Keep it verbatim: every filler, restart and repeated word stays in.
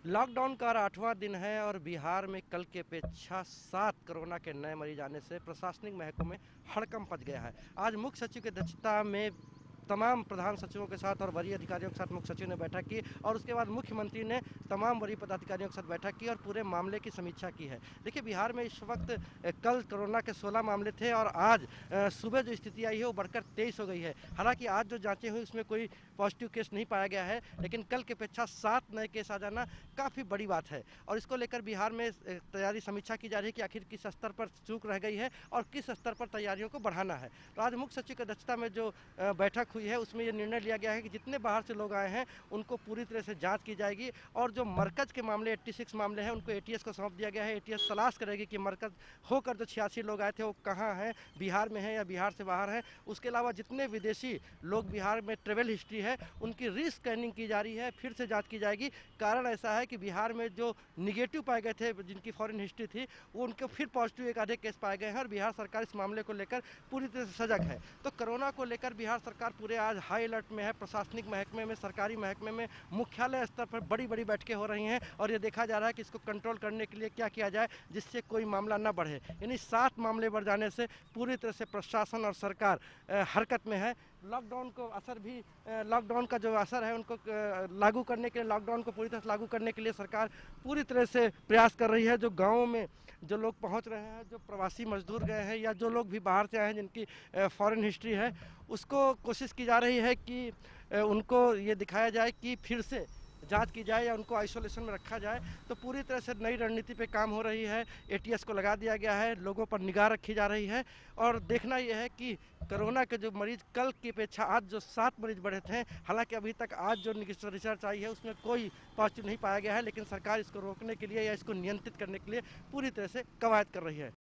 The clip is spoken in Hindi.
लॉकडाउन का आठवां दिन है और बिहार में कल की अपेक्षा सात कोरोना के नए मरीज आने से प्रशासनिक महकमों में हड़कंप मच गया है। आज मुख्य सचिव की अध्यक्षता में तमाम प्रधान सचिवों के साथ और वरीय अधिकारियों के साथ मुख्य सचिव ने बैठक की और उसके बाद मुख्यमंत्री ने तमाम वरीय पदाधिकारियों के साथ बैठक की और पूरे मामले की समीक्षा की है। देखिए, बिहार में इस वक्त कल कोरोना के सोलह मामले थे और आज सुबह जो स्थिति आई है वो बढ़कर तेईस हो गई है। हालांकि आज जो जांचें हुई उसमें कोई पॉजिटिव केस नहीं पाया गया है, लेकिन कल की अपेक्षा सात नए केस आ जाना काफ़ी बड़ी बात है और इसको लेकर बिहार में तैयारी समीक्षा की जा रही है कि आखिर किस स्तर पर चूक रह गई है और किस स्तर पर तैयारियों को बढ़ाना है। तो आज मुख्य सचिव की अध्यक्षता में जो बैठक हुई है उसमें ये निर्णय लिया गया है कि जितने बाहर से लोग आए हैं उनको पूरी तरह से जांच की जाएगी और जो मरकज के मामले छियासी मामले हैं उनको एटीएस को सौंप दिया गया है। एटीएस तलाश करेगी कि मरकज होकर जो छियासी लोग आए थे वो कहाँ हैं, बिहार में हैं या बिहार से बाहर हैं। उसके अलावा जितने विदेशी लोग बिहार में ट्रेवल हिस्ट्री है उनकी रीस्कैनिंग की जा रही है, फिर से जाँच की जाएगी। कारण ऐसा है कि बिहार में जो निगेटिव पाए गए थे, जिनकी फॉरेन हिस्ट्री थी, वो उनके फिर पॉजिटिव एक आधे केस पाए गए हैं और बिहार सरकार इस मामले को लेकर पूरी तरह से सजग है। तो कोरोना को लेकर बिहार सरकार पूरे आज हाई अलर्ट में है। प्रशासनिक महकमे में, सरकारी महकमे में, मुख्यालय स्तर पर बड़ी बड़ी बैठकें हो रही हैं और ये देखा जा रहा है कि इसको कंट्रोल करने के लिए क्या किया जाए जिससे कोई मामला न बढ़े। यानी सात मामले बढ़ जाने से पूरी तरह से प्रशासन और सरकार हरकत में है। लॉकडाउन को असर भी लॉकडाउन का जो असर है उनको लागू करने के लिए, लॉकडाउन को पूरी तरह से लागू करने के लिए सरकार पूरी तरह से प्रयास कर रही है। जो गाँवों में जो लोग पहुंच रहे हैं, जो प्रवासी मजदूर गए हैं या जो लोग भी बाहर से आए हैं जिनकी फॉरेन हिस्ट्री है, उसको कोशिश की जा रही है कि उनको ये दिखाया जाए कि फिर से जांच की जाए या उनको आइसोलेशन में रखा जाए। तो पूरी तरह से नई रणनीति पे काम हो रही है। एटीएस को लगा दिया गया है, लोगों पर निगाह रखी जा रही है और देखना यह है कि कोरोना के जो मरीज कल की अपेक्षा आज जो सात मरीज बढ़े थे, हालांकि अभी तक आज जो रिसर्च आई है उसमें कोई पॉजिटिव नहीं पाया गया है, लेकिन सरकार इसको रोकने के लिए या इसको नियंत्रित करने के लिए पूरी तरह से कवायद कर रही है।